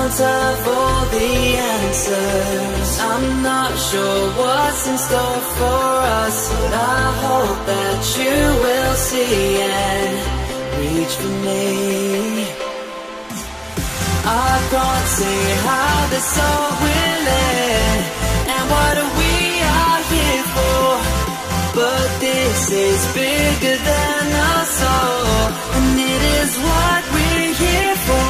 don't have all the answers. I'm not sure what's in store for us, but I hope that you will see and reach for me. I can't see how this all will end, and what we are here for, but this is bigger than us all, and it is what we're here for.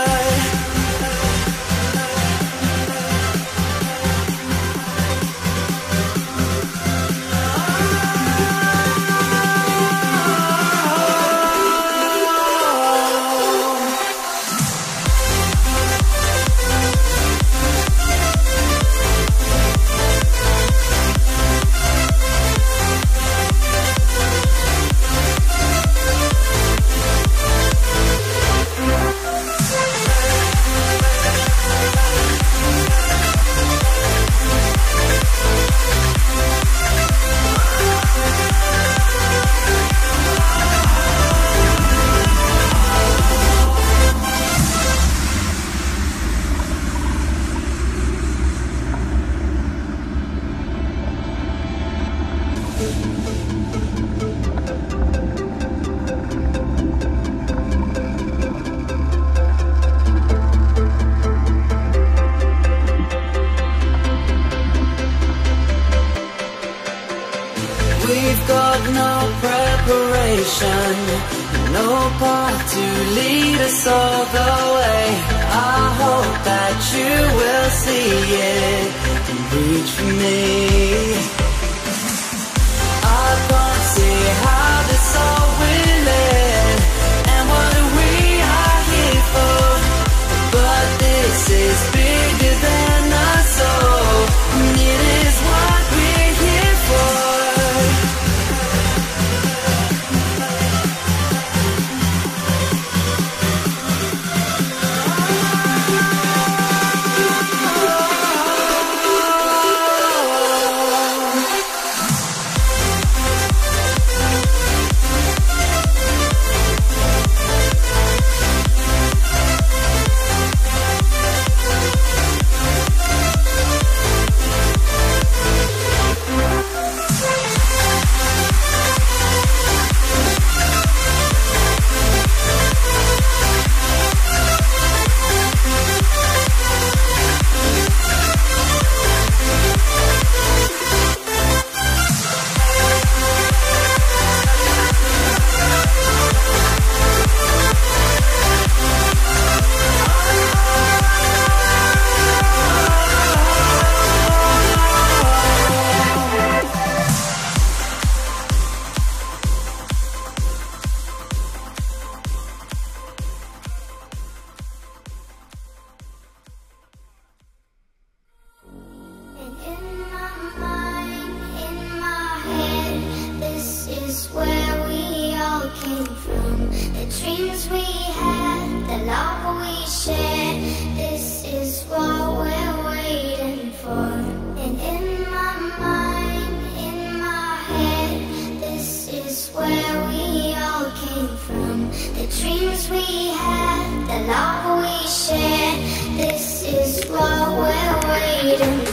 We've got no preparation, no path to lead us all the way. I hope that you will see it and reach for me. I can't see how this all will end, and what we are here for, but this is bigger than us all, and it is what we're here for. Dreams we had, the love we shared, this is what we're waiting for. And in my mind, in my head, this is where we all came from. The dreams we had, the love we shared, this is what we're waiting for.